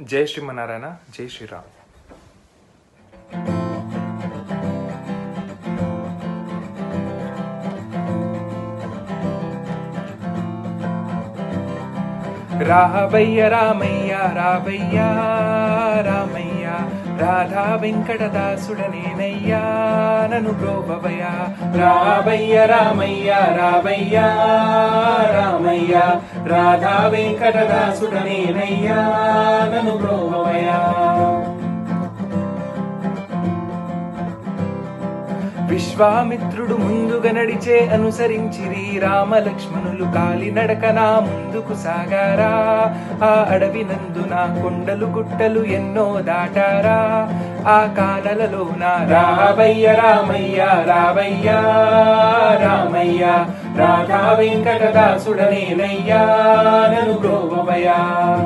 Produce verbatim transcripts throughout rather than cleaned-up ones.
जय श्रीमनारायण, जय श्रीराम। రావయ్య రామయ్య రావయ్య రామయ్య రాధా వెంకటదాసుడనేనయ్యా నన్ను బ్రోవవయ్యా। రావయ్య రామయ్య రావయ్య రామయ్య రాధా వెంకటదాసుడనేనయ్యా నన్ను బ్రోవవయ్యా। విశ్వామిత్రుడు ముందుగా నడిచే అనుసరించిరి రామలక్ష్మణులు కాలినడకన ముందుకు సాగారా। ఆ అడవి నందున కొండలు గుట్టలు ఎన్నో దాటారా। ఆ కానలలోన రావయ్య రామయ్య రావయ్య రామయ్య రాధా వెంకటదాసుడనేనయ్యా నన్ను బ్రోవవయ్యా।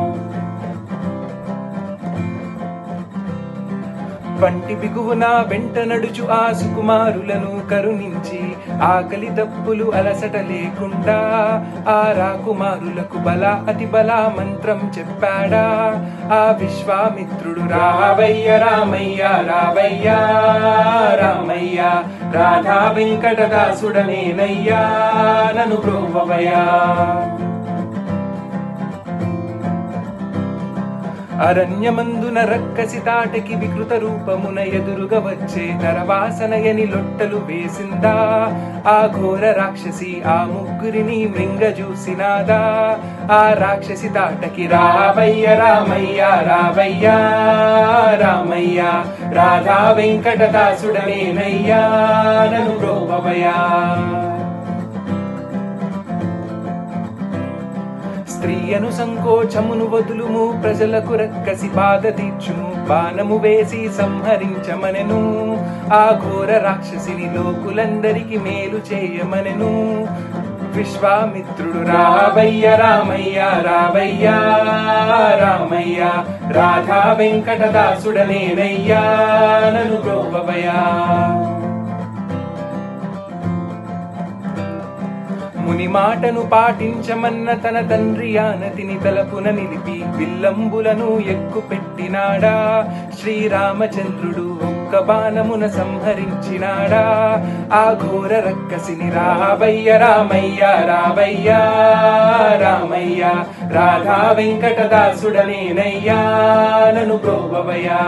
పంటి బిగువున వెంట నడుచు ఆ సుకుమారులను కరుణించి ఆకలి దప్పులు అలసట లేకుండా ఆ రాకుమారులకు బల అతి బల మంత్రం చెప్పాడా ఆ విశ్వామిత్రుడు। రావయ్య రామయ్య రావయ్య రామయ్య రాధా వెంకటదాసుడనేనయ్యా నన్ను బ్రోవవయ్యా। అరణ్యమందున రక్కసి తాటకి వికృత రూపమున ఎదురుగా వచ్చే నరవాసనయని లొట్టలు వేసిందా ఆ ఘోర రాక్షసి ఆ ముగ్గురిని మృంగజూసినాదా। ఆ రాక్షసి తాటకి రావయ్య రామయ్య రావయ్య రామయ్య రాధా వెంకటదాసుడనేనయ్యా నన్ను బ్రోవవయ్యా। స్త్రీయను సంకోచమును వదులుము ప్రజలకు రక్కసి బాధ తీర్చుము బాణము వేసి సంహరించమనెను ఆ ఘోర రాక్షసిని లోకులందరికి మేలు చేయమనెను విశ్వామిత్రుడు। రావయ్య రామయ్య రావయ్య రామయ్య రాధా వెంకటదాసుడనేనయ్యా నన్ను బ్రోవవయ్యా। ముని మాటను పాటించమన్న తన తండ్రి ఆనతిని తలపున నిలిపి విల్లంబులను ఎక్కు పెట్టినాడా శ్రీరామచంద్రుడు ఒక్క బాణమున సంహరించినాడా ఆ ఘోర రక్కసిని। రావయ్య రామయ్య రావయ్య రామయ్య రాధా వెంకటదాసుడనేనయ్యా నన్ను బ్రోవవయ్యా।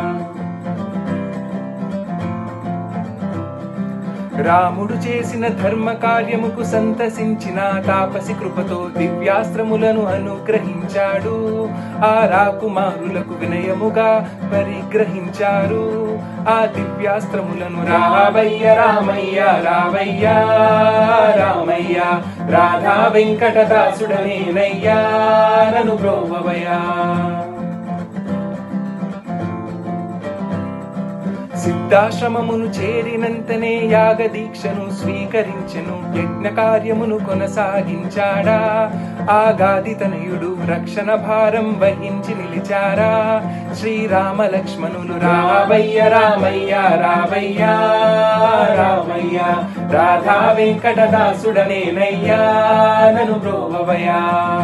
రాముడు చేసిన ధర్మ కార్యముకు సంతసించిన తాపసి కృపతో దివ్యాస్త్రములను అనుగ్రహించాడు ఆ రాకుమారులకు వినయముగా పరిగ్రహించారు ఆ దివ్యాస్త్రములను। రావయ్య రామయ్య రావయ్య రామయ్య రాధా వెంకటదాసుడనేనయ్యా నన్ను బ్రోవవయ్యా। సిద్ధాశ్రమమును చేరినంతనే యాగ దీక్షను స్వీకరించెను యజ్ఞ కార్యమును కొనసాగించాడా ఆ గాది తనయుడు రక్షణ భారం వహించి నిలిచారా శ్రీరామ లక్ష్మణులు। రావయ్య రామయ్య రావయ్య రామయ్య రాధా వెంకటదాసుడనేనయ్యా నన్ను బ్రోవవయ్యా।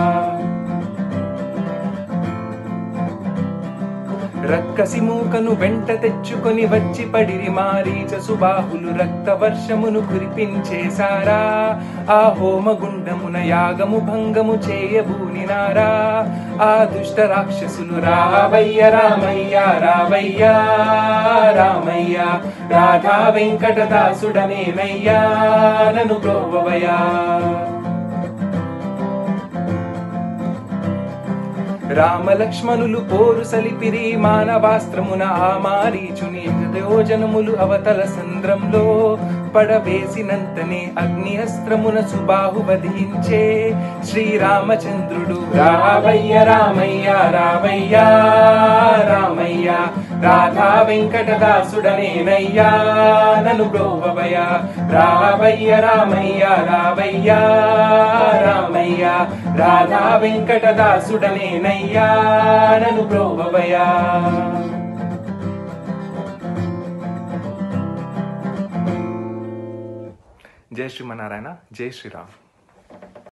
రక్కసి మూకను వెంట తెచ్చుకొని వచ్చి పడిరి మారీచ సుబాహులు రక్త వర్షమును కురిపించేశారా ఆ హోమగుండమున యాగము భంగము చేయబూనినారా ఆ దుష్ట రాక్షసులు। రావయ్య రామయ్య రావయ్య రామయ్య రాధా వెంకటదాసుడనేనయ్యా నన్ను బ్రోవవయ్యా। రామలక్ష్మణులు పోరు సలిపిరి మానవాస్త్రమున ఆ మారీచుని హృదయోజనములు అవతల సంద్రంలో పడవేసినంతనే అగ్ని అస్త్రమున సుబాహు వధించే శ్రీరామచంద్రుడు। రావయ్య రామయ్య రావయ్య రామయ్య రాధా వెంకటదాసుడనేనయ్యా నన్ను బ్రోవవయ్యా। రావయ్య రామయ్య రావయ్య రామయ్య రాధా వెంకటదాసుడనేనయ్యా నన్ను బ్రోవవయ్యా। जय श्रीमनारायण, जय श्री राम।